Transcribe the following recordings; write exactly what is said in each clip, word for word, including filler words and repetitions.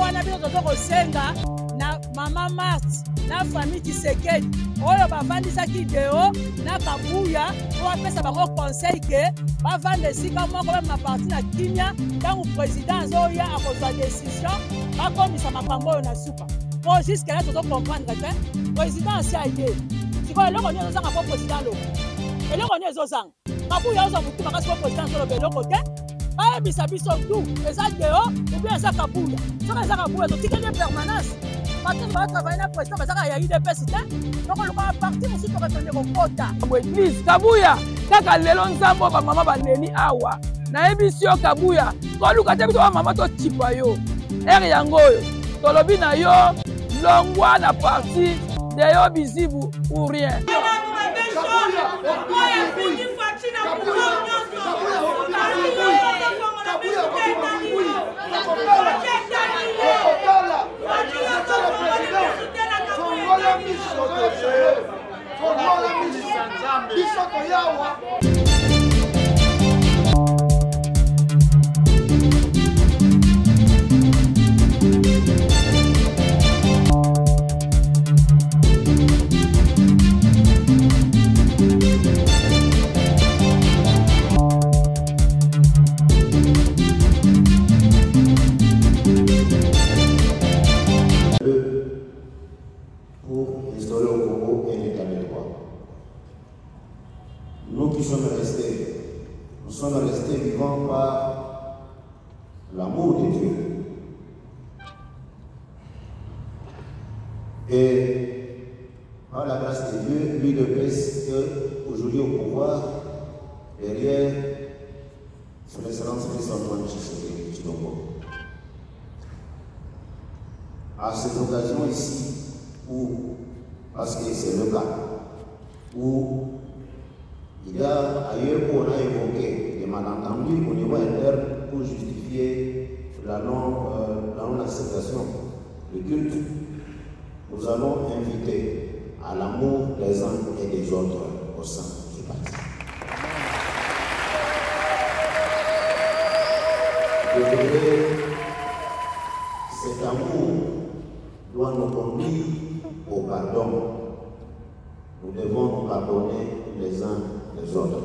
wana bino tozo kosenga na Mama Marthe na famille Tshisekedi oyo bavandisaki ideo na Kabuya po apesa bango conseil ke bavanda esika moko meme na parti na kimia ntango président azoya akozwa décision bakomisa makambo oyo na suka po jusque là tozo comprendre ke président asi aye sikoyo eloko nini ezozanga po président loko eloko nini ezozanga Kabuya ozwa motuma kasi po président azoloba eloko te bayebisa biso tu eza deo oubien eza Kabuya soki eza Kabuya totikeli permanence parti va travailler na président bazaka ya I D P S te donc le parti mosusu tokatande kokota église Kabuya kaka lelo nzambo bamama baneni awa nayebisi yo Kabuya toluka te biso bamama totipa yo ere yango oyo tolobi na yo longwa na parti de yo bizibu ou rien pour instaurer au Congo un état de droit. Nous qui sommes restés, nous sommes restés vivants par l'amour de Dieu. Et par la grâce de Dieu, lui de Grèce est aujourd'hui au pouvoir derrière son excellence Félix-Antoine Tshisekedi. À cette occasion ici, où, parce que c'est le cas, où il y a ailleurs où on a évoqué des malentendus au niveau interne pour justifier la non-acceptation euh, du culte, nous allons inviter à l'amour des uns et des autres au sein du parti. Je voudrais cet amour doit nous conduire au pardon. Nous devons nous pardonner les uns les autres.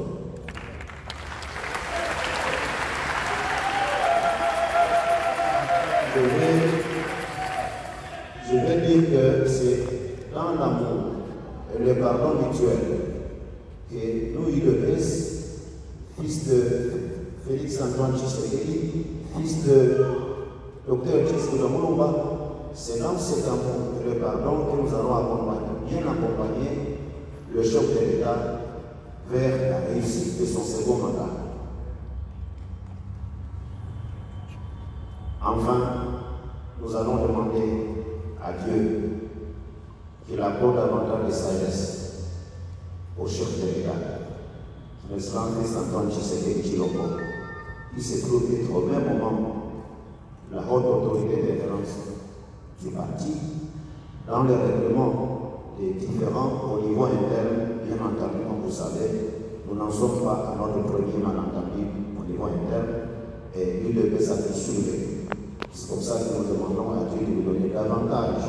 Je vais, je vais dire que c'est dans l'amour et le pardon mutuel que nous, I D P S, fils de Félix-Antoine Tshisekedi, fils de docteur Tshisekedi Mulumba, c'est dans cet amour et le pardon que nous allons accompagner, bien accompagner le chef de l'État vers la réussite de son second mandat. Enfin, nous allons demander à Dieu qu'il accorde davantage de sagesse au chef de l'État, le Félix-Antoine Tshisekedi Tshilombo, qui se trouve être au même moment la haute autorité de défense du parti, dans le règlement des différents au niveau interne, bien entendu, comme vous savez, nous n'en sommes pas à notre premier malentendu au niveau interne, et lui devait s'assurer. C'est comme ça que nous demandons à Dieu de nous donner davantage,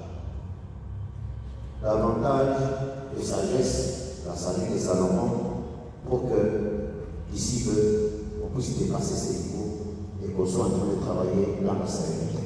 davantage de sagesse, la sagesse de Salomon, pour que d'ici peu, on puisse dépasser ces niveaux et qu'on soit en train de travailler dans la sérénité.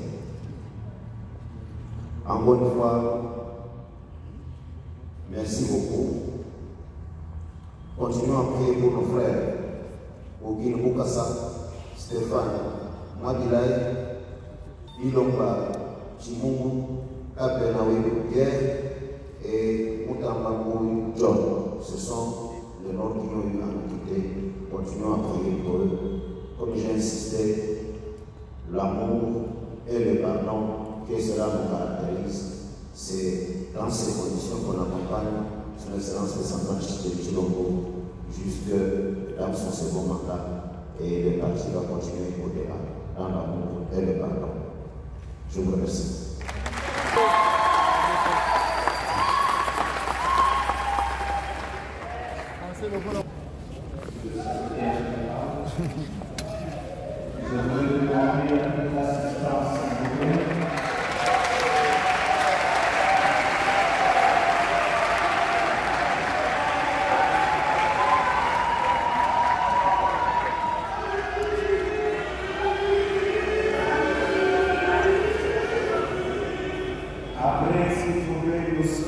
Encore une fois, merci beaucoup. Continuons à prier pour nos frères, Ogin Bukasa, Stéphane, Madilaï, Ilomba, Chimungu, Kapenawe Guerre et Mutambangou John. Ce sont les noms qui ont eu à nous quitter. Continuons à prier pour eux. Comme j'ai insisté, l'amour et le pardon, que cela nous caractérise, c'est dans ces conditions qu'on accompagne son excellence Félix-Antoine Tshilombo jusque dans son second mandat et le parti va continuer au-delà dans l'amour et le pardon. Je vous remercie. Je veux demander l'assistance.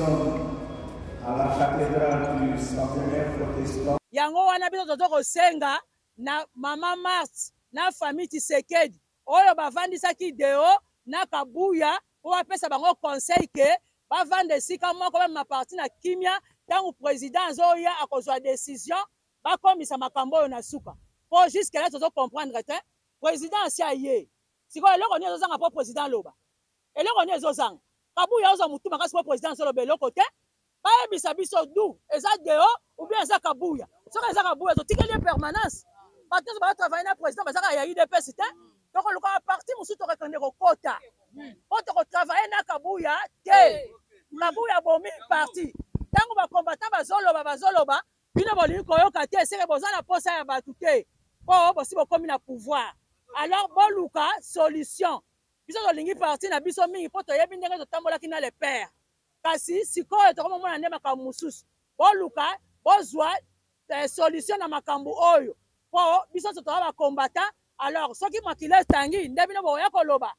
sommes à la cathédrale du centenaire protestant. Yango wana biso tozoko senga na Mama Marthe na famille Tshisekedi oyo bavandisaki deo na Kabuya po bapesa bango conseil ke bavanda esika moko bamema parti na kimia ntango président azoya akozwa décision bakomisa makambo oyo na suka po jusque là tozocomprendre te président asi aye sikoyo eloko nini ezozanga po président loba eloko nini ezozanga Kabuya ozwa motu makasi po président azoloba eloko te bayebisa biso du eza deo ou bien eza Kabuya soki eza Kabuya totikeli permanence parti batravaille na président bazaka ya I D P S te tokoluka parti mosusu tokokende kokota po tokotravaille na Kabuya te Kabuya bomi parti ntango bakombatant bazoloba bazoloba bino bolingi koyoka te seke boza na posa ya bato te po bosi bokomi na pouvoir alors boluka solution biso tolingi parti na biso mingi po toyebi ndenge totambolaki na le père kasi sikoyo tokomomona nde makambo mosusu boluka bozwa solution na makambo oyo po biso totoka bakombata alors soki makila etangi nde bino bokoya koloba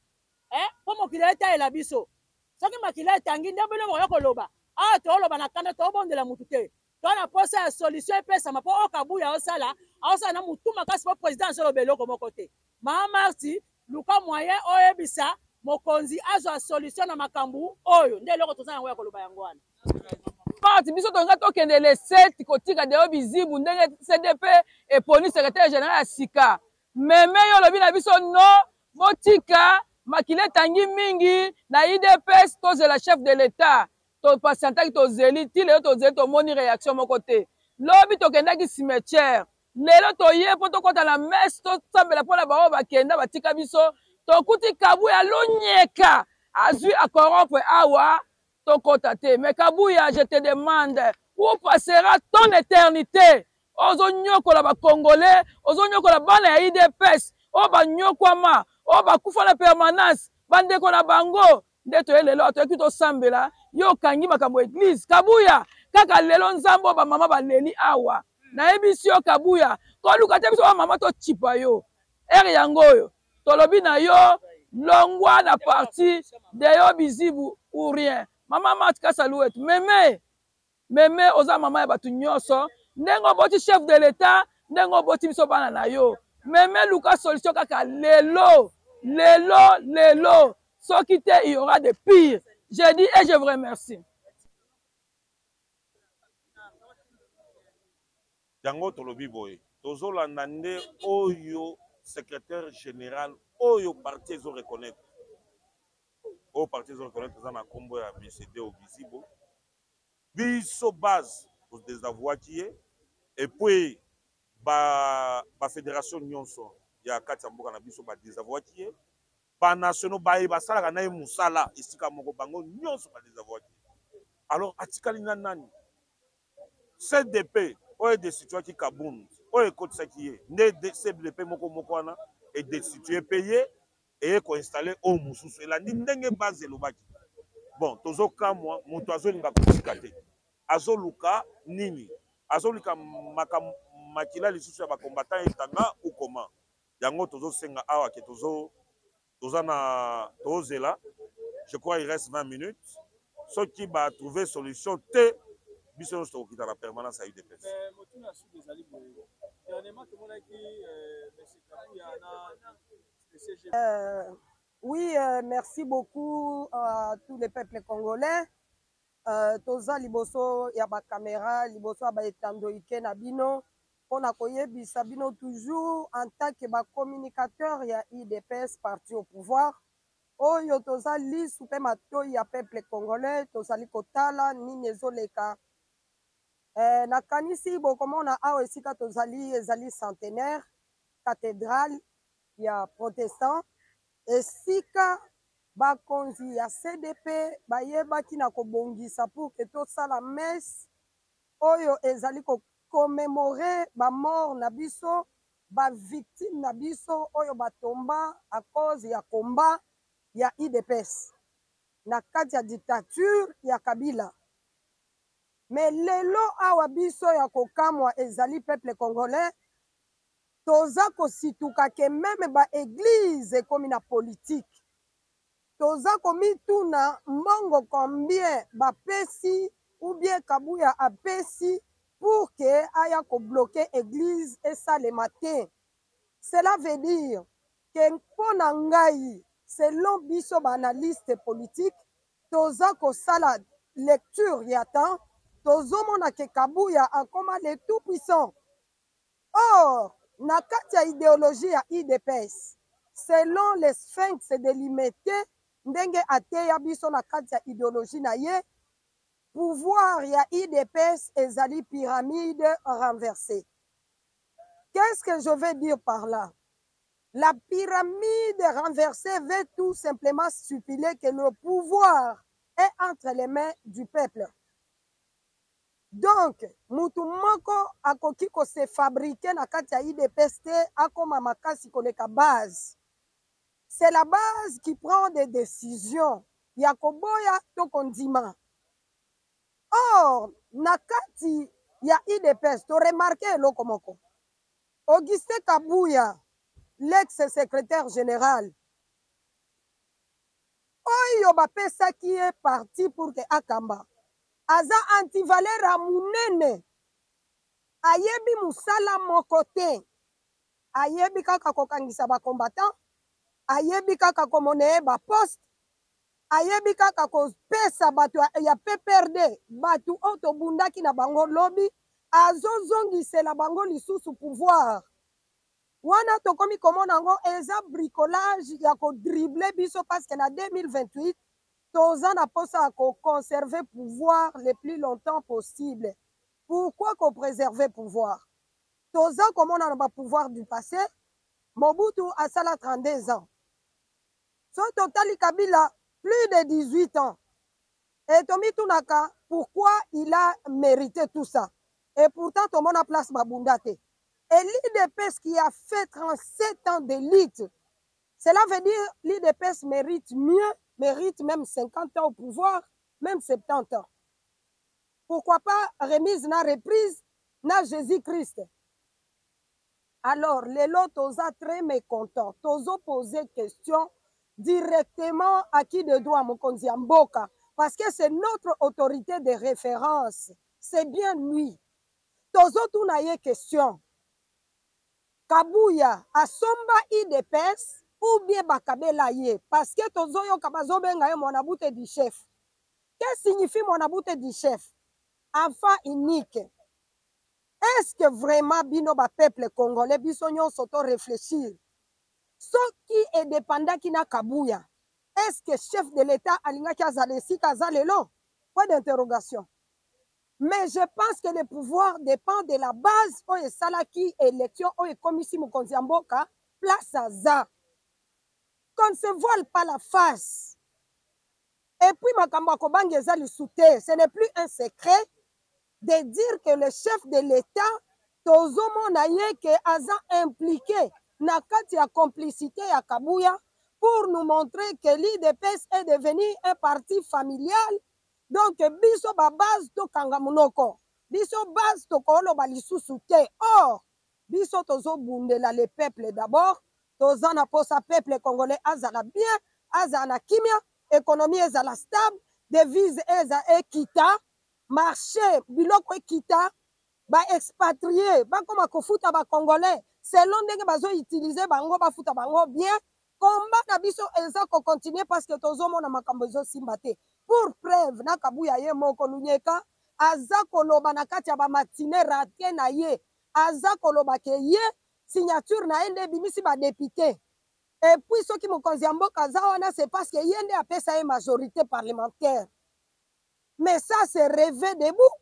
po mokila etayela biso soki makila etangi nde bino bokoya koloba awa tooloba na kanda tobondela mutu te toa na posa ya solution epesama po oyo Kabuya osala aosala na mutu makasi po président azoloba eloko moko te Mama Marthe luka moyen oyebisa mokonzi azwa solution na makambo oyo nde eloko toza yango ya koloba yango wana Marthe biso tonga tokende le sept kotika deo bizibu ndenge C D P eponi secrétaire général ya sika meme yo lobi na biso no botika makile tangi mingi na I D P S tozela chef de l'état to patientaki tozeli ti lelo tozeli tomoni réaction moko te lobi tokendaki cimetière lelo toye po tokota na messe tosambela mpona bango bakenda batika biso tokuti Kabuya lonyeka azwi acorrompre awa tokota te mais Kabuya je te demande où passera ton éternité ozo nyokola ba congolais ozo nyokola bana ya I D P S o ba nyokwama o ba kufa na permanence bandeko na bango nde toye lelo atoyaki tosambela yo kangi makambo église Kabuya kaka lelo nzambo ba mama baleli awa nayebisi yo Kabuya koluka te biso ba mama tochipa yo ere yango oyo tolobi na yo longwa na parti de yo bizibu ou rien Mama Marthe Kasalouet meme meme oza mama ya batu nyonso ndenge oboti chef de l'état ndenge oboti biso bana na yo meme luka solution kaka lelo lelo lelo soki te il y aura de pire je dis et je vous remercie yango tolobi boye tozolanda nde oyo secrétaire général oyo parti ezo reconnaître au parti ezo reconnaître eza na kombo ya B C D au Bizibo biso base todésavouaki ye et puis ba ba fédération nyonso ya kati ya mboka na biso badésavouaki ye banationaux baye basalaka na ye mosala esika moko bango nyonso badésavouaki alors atikali na nani C D P oyo destituaki Kabund oyo ekotisaki ye nde C D P moko moko wana edestitue mpe ye eye koinstalle oyo mosusu elandi ndenge base elobaki bon tozokamwa moto azolinga kotika te azoluka nini azoluka makila lisusu ya bakombatant etanga ou comment yango tozosenga awa ke tozo toza na tozela je crois il reste vingt minutes soki batrouve solution te biso nyonso tokokita na permanence ya U D P S. Euh, oui, euh, merci beaucoup à tous les peuples congolais. Euh, toza liboso ya ba caméra, liboso ya ba etandoike na bino, pona koyebisa bino toujours en tant que ba communicateur ya U D P S parti au pouvoir. Oyo toza lisu pe matoi ya peuple congolais, tozali kotala nini ezoleka. Eh, nakanisi bokomona awa esika tozali ezali centenaire cathédrale ya protestant esika bakonzi ya C D P bayebaki na kobongisa pour que tosala messe oyo ezali ko commémorer ba mort na biso ba victime na biso oyo batomba à cause ya combat ya U D P S na kati ya dictature ya Kabila. Mais lelo awa biso ya kokamwa ezali peuple congolais toza kosituka ke meme ba église ekomi na politique toza komituna mbongo combien bapesi ou bien Kabuya apesi pour que aya ko bloquer église et ça le matin. Cela veut dire que mpona ngai selon biso analyste politique toza ko sala lecture ya temps tozomona ke Kabuya akoma le tout puissant. Or na kati ya idéologie ya I D P S selon les sphinx délimité ndenge ateya biso na kati ya idéologie na ye pouvoir ya I D P S ezali pyramide renversée. Qu'est-ce que je veux dire par là? La pyramide renversée veut tout simplement stipuler que le pouvoir est entre les mains du peuple. Donc, mutu moko akoki ko se fabriquer na kati ya I D P S te akoma makasi koleka base. C'est la base qui prend des décisions. Ya koboya to kondima. Or, na kati ya I D P S, to remarqué eloko moko. Augustin Kabuya, l'ex-secrétaire général, oyo bapesa qui est parti pour que akamba. Aza antivaleur a munene. Ayebi musala moko te. Ayebi kaka kokangisa ba combattant. Ayebi kaka komoneye ba poste. Ayebi kaka kopesa batu ya P P R D. Batu oto bundaki na bango lobby. Azozongisela bango lisusu pouvoir. Wana tokomi komona ngo eza bricolage ya ko dribbler biso parce que na deux mille vingt-huit toza na posa ko conserver pouvoir le plus longtemps possible. Pourquoi ko préserver pouvoir? Toza komona na ba pouvoir du passé. Mobutu asala trente-deux ans. So totali Kabila plus de dix-huit ans. Et Tomi Tunaka, pourquoi il a mérité tout ça? Et pourtant, tout le monde a place Babundate. Et l'I D P S qui a fait trente-sept ans d'élite, cela veut dire l'I D P S mérite mieux, mérite même cinquante ans au pouvoir, même soixante-dix ans. Pourquoi pas remise na reprise na Jésus-Christ? Alors, les lots toza très mécontents, tozo poser question directement à qui de droit Mokonzi Mboka, parce que c'est notre autorité de référence, c'est bien lui. Tozo tunaye question. Kabuya asomba I D P S ou bien bakabela ye, parce que tozo yo kabazo benga ye monabute du chef. Qu'est-ce que signifie monabute du chef? Enfant unique. Est-ce que vraiment bino ba peuple congolais biso nyon soto réfléchir? Ce qui est dépendant qui na Kabuya, est-ce que chef de l'État alinga ki azale si kazalelo? Point d'interrogation. Mais je pense que le pouvoir dépend de la base où est salaki élection où est commissi Mokonzi Mboka place à ça. Qu'on ne se voile pas la face. Et puis makambo kobangi ezali souté, ce n'est plus un secret de dire que le chef de l'État tozo monaye que aza impliqué na kati ya complicité ya Kabuya pour nous montrer que l'I D P S est devenu un parti familial. Donc, biso ba base to kanga munoko. Biso base to kolo ba lisusu te. Or, biso tozo bundela le peuple d'abord. Toza na posa peuple congolais azala bien, azala kimia, économie ezala stable, devise eza ekita, marché biloko ekita, ba expatrié, ba koma kofuta ba congolais, selon ndenge bazo utiliser bango ba futa bango bien. Combat na biso eza ko continuer parce que tozo mona makambo ezo simba te. Pour preuve, na Kabuya ye moko lunyeka, aza koloba na kati ya ba matine rate na ye, aza koloba ke ye, signature na ende bimisi ba député. Et puis, ce qui me concerne, c'est parce que y a appelé une majorité parlementaire. Mais ça, c'est rêver debout.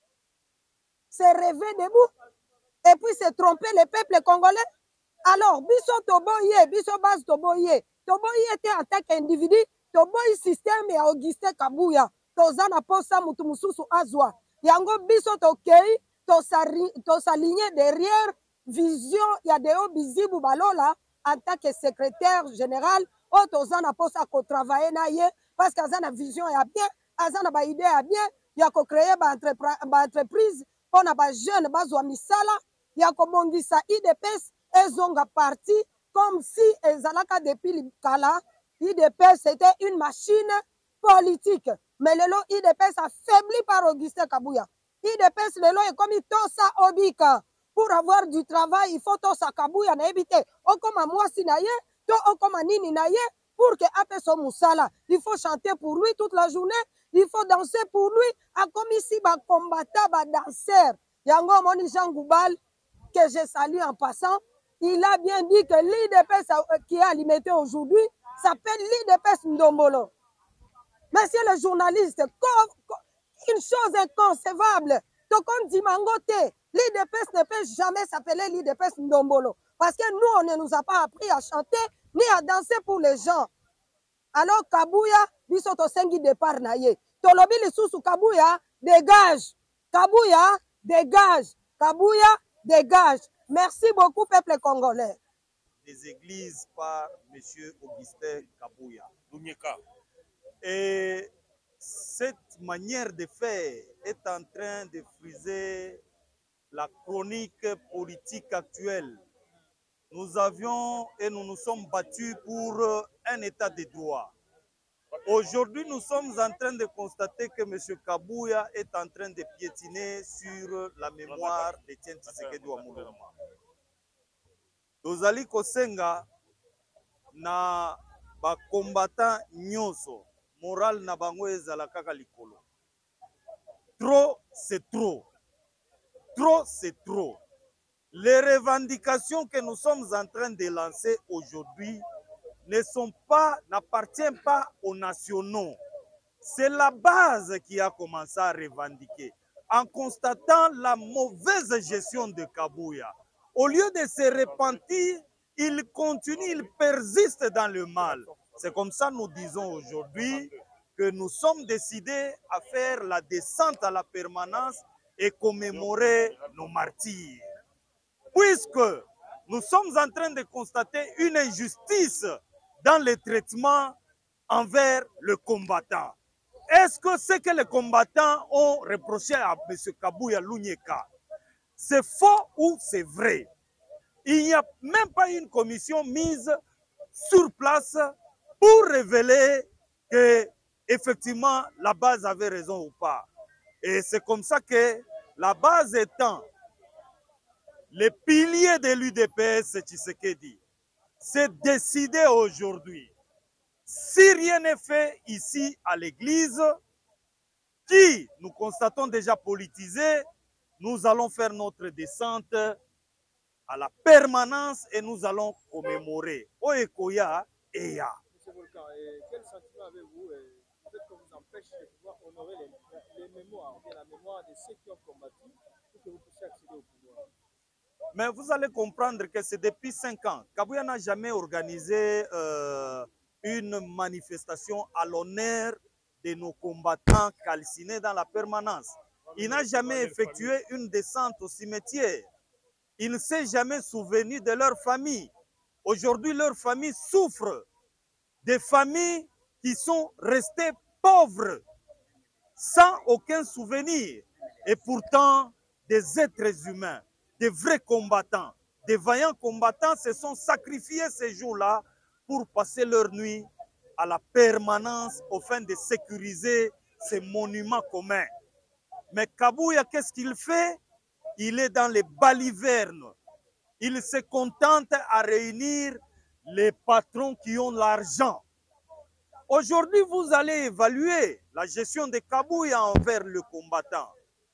C'est rêver debout. Et puis, c'est tromper le peuple congolais. Alors, biso toboye, biso base toboye. Toboye était en tant qu'individu. Toboye système et Augustin Kabuya. Tozana posa mutu mususu azwa. Yango biso tokei, tosaligné derrière vision, il y a des hauts bizibu balola. En tant que secrétaire général, oh, tozana posa ko travailler na ye, parce que azana vision ya bien, azana ba idée ya bien, ya ko créer ba entreprise, pona ba jeune bazwa misala, ya ko bongisa I D P S, ezonga parti, comme si ezalaka depuis kala, I D P S c'était une machine politique. Mais le lot I D P S affaibli par Augustin Kabouya. I D P S le lot est comme Tosa Obika. Pour avoir du travail, il faut Tosa Kabouya na ebite. O comme moi si naye, to o comme nini naye, pour que ape son moussala. Il faut chanter pour lui toute la journée. Il faut danser pour lui. A comme ici, ba combattant, ba danseur. Yango Moni Jean Goubal, que je salue en passant. Il a bien dit que l'I D P S qui est alimenté aujourd'hui s'appelle l'I D P S Ndombolo. Monsieur le journaliste, une chose inconcevable, Tokon Dimangote, l'I D P S ne peut jamais s'appeler l'I D P S Ndombolo. Parce que nous, on ne nous a pas appris à chanter ni à danser pour les gens. Alors, Kabouya, bisoto sengi départ naye. Tolobi lisusu Kabouya, dégage. Kabouya, dégage. Kabouya, dégage. Merci beaucoup, peuple congolais. Des églises par M. Augustin Kabouya. Et cette manière de faire est en train de friser la chronique politique actuelle. Nous avions et nous nous sommes battus pour un état de droit. Aujourd'hui, nous sommes en train de constater que M. Kabouya est en train de piétiner sur la mémoire de Etienne Tshisekedi wa Mulumba. Tozali kosenga na ba combattant nyonso, moral na bango ezala kaka likolo. Trop, c'est trop. Trop, c'est trop. Les revendications que nous sommes en train de lancer aujourd'hui ne sont pas, n'appartiennent pas aux nationaux. C'est la base qui a commencé à revendiquer en constatant la mauvaise gestion de Kabouya. Au lieu de se repentir, il continue, il persiste dans le mal. C'est comme ça que nous disons aujourd'hui que nous sommes décidés à faire la descente à la permanence et commémorer nos martyrs. Puisque nous sommes en train de constater une injustice dans le traitement envers le combattant. Est-ce que ce que les combattants ont reproché à M. Kabouya Lunyeka, c'est faux ou c'est vrai? Il n'y a même pas une commission mise sur place pour révéler que effectivement la base avait raison ou pas. Et c'est comme ça que la base étant les piliers de l'U D P S Tshisekedi, c'est décidé aujourd'hui. Si rien n'est fait ici à l'église, qui nous constatons déjà politisé, nous allons faire notre descente à la permanence et nous allons commémorer. Oekoya et ya. Monsieur Volcan, quel sentiment avez-vous peut-être qu'on vous empêche de pouvoir honorer les, les mémoires, bien la mémoire de ceux qui ont combattu pour que vous puissiez accéder au pouvoir? Mais vous allez comprendre que c'est depuis cinq ans. Kabouya n'a jamais organisé euh, une manifestation à l'honneur de nos combattants calcinés dans la permanence. Il n'a jamais effectué une descente au cimetière. Il ne s'est jamais souvenu de leur famille. Aujourd'hui, leur famille souffre. Des familles qui sont restées pauvres, sans aucun souvenir. Et pourtant, des êtres humains, des vrais combattants, des vaillants combattants se sont sacrifiés ces jours-là pour passer leur nuit à la permanence au fin de sécuriser ces monuments communs. Mais Kabouya, qu'est-ce qu'il fait? Il est dans les balivernes. Il se contente à réunir les patrons qui ont l'argent. Aujourd'hui, vous allez évaluer la gestion de Kabouya envers le combattant.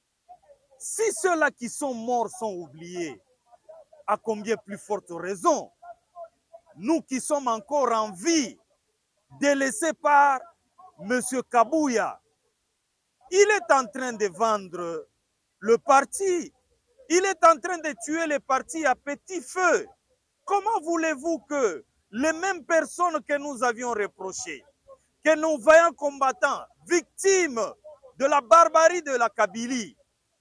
Si ceux-là qui sont morts sont oubliés, à combien plus forte raison, nous qui sommes encore en vie, délaissés par M. Kabouya, il est en train de vendre le parti. Il est en train de tuer les partis à petit feu. Comment voulez-vous que les mêmes personnes que nous avions reprochées, que nos vaillants combattants, victimes de la barbarie de la Kabylie,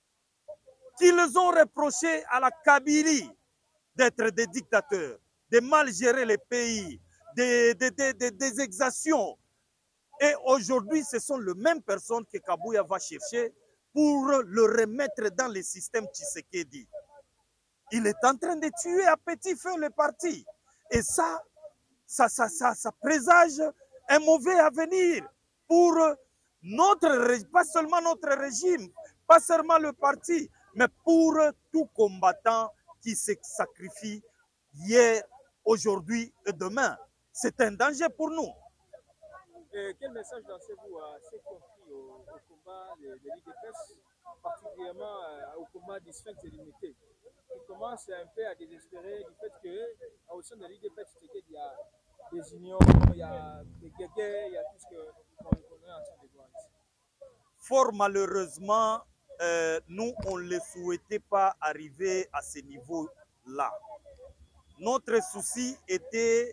qu'ils ont reproché à la Kabylie d'être des dictateurs, de mal gérer les pays, des, des, des, des, des exactions. Et aujourd'hui, ce sont les mêmes personnes que Kabouya va chercher pour le remettre dans le système Tshisekedi. Il est en train de tuer à petit feu le parti. Et ça, ça, ça, ça, ça présage un mauvais avenir pour notre, pas seulement notre régime, pas seulement le parti, mais pour tout combattant qui se sacrifie hier, aujourd'hui et demain. C'est un danger pour nous. Et quel message lancez-vous à ceux qui ont pris au, au combat de, de l'I D P S, particulièrement euh, au combat du Sphinx illimité, qui commencent un peu à désespérer du fait qu'au sein de l'I D P S, il y a des unions, il y a des guégués, il y a tout ce qu'on qu est en train de voir ici. Fort malheureusement, euh, nous, on ne souhaitait pas arriver à ce niveau-là. Notre souci était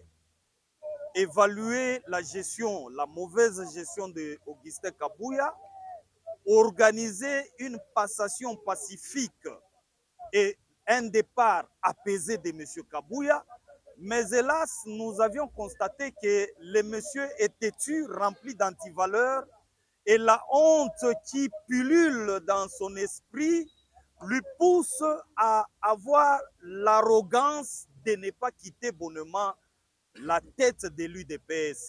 évaluer la gestion, la mauvaise gestion de Augustin Kabouya, organiser une passation pacifique et un départ apaisé de M. Kabouya. Mais hélas, nous avions constaté que le monsieur est têtu, rempli d'antivaleurs, et la honte qui pullule dans son esprit lui pousse à avoir l'arrogance de ne pas quitter bonnement la tête de l'U D P S.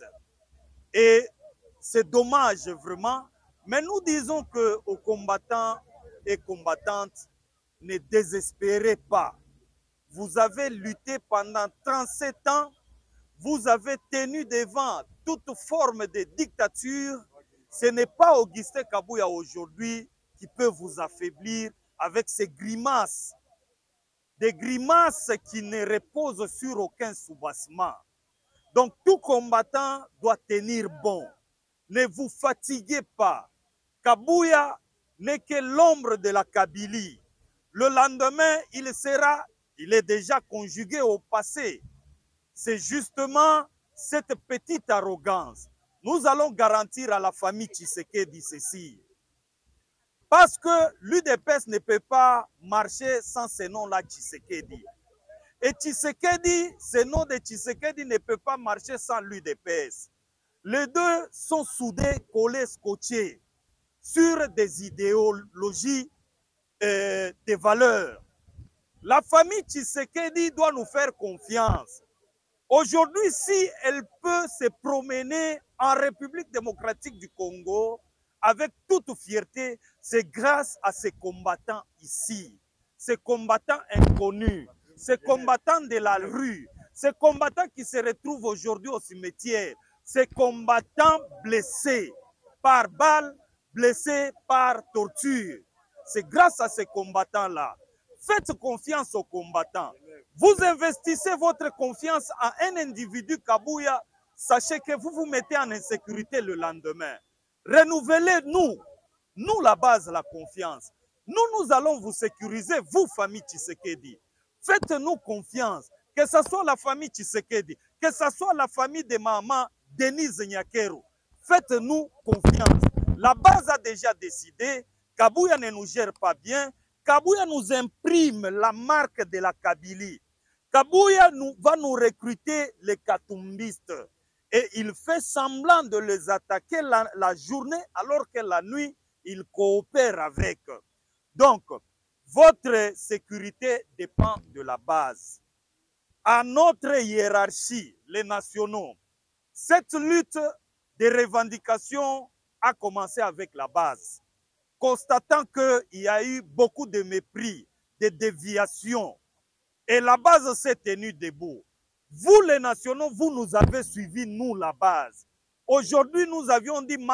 Et c'est dommage vraiment, mais nous disons qu'aux combattants et combattantes, ne désespérez pas. Vous avez lutté pendant trente-sept ans, vous avez tenu devant toute forme de dictature. Ce n'est pas Augustin Kabouya aujourd'hui qui peut vous affaiblir avec ses grimaces. Des grimaces qui ne reposent sur aucun soubassement. Donc tout combattant doit tenir bon. Ne vous fatiguez pas. Kabouya n'est que l'ombre de la Kabylie. Le lendemain, il sera, il est déjà conjugué au passé. C'est justement cette petite arrogance. Nous allons garantir à la famille Tshisekedi ceci. Parce que l'U D P S ne peut pas marcher sans ce nom-là Tshisekedi. Et Tshisekedi, ce nom de Tshisekedi ne peut pas marcher sans l'U D P S. Les deux sont soudés, collés, scotchés sur des idéologies, euh, des valeurs. La famille Tshisekedi doit nous faire confiance. Aujourd'hui, si elle peut se promener en République démocratique du Congo avec toute fierté, c'est grâce à ces combattants ici, ces combattants inconnus, ces combattants de la rue, ces combattants qui se retrouvent aujourd'hui au cimetière, ces combattants blessés par balles, blessés par torture. C'est grâce à ces combattants-là. Faites confiance aux combattants. Vous investissez votre confiance en un individu Kabouya, sachez que vous vous mettez en insécurité le lendemain. Renouvelez-nous, nous la base, la confiance. Nous, nous allons vous sécuriser, vous, famille Tshisekedi. Faites-nous confiance, que ce soit la famille Tshisekedi, que ce soit la famille de maman Denise Nyakero. Faites-nous confiance. La base a déjà décidé, Kabouya ne nous gère pas bien, Kabouya nous imprime la marque de la Kabylie. Kabouya nous, va nous recruter les katumbistes. Et il fait semblant de les attaquer la, la journée alors que la nuit, il coopère avec. Donc, votre sécurité dépend de la base. À notre hiérarchie, les nationaux, cette lutte des revendications a commencé avec la base. Constatant qu'il y a eu beaucoup de mépris, de déviations, et la base s'est tenue debout. Vous les nationaux, vous nous avez suivis, nous la base. Aujourd'hui, nous avions dit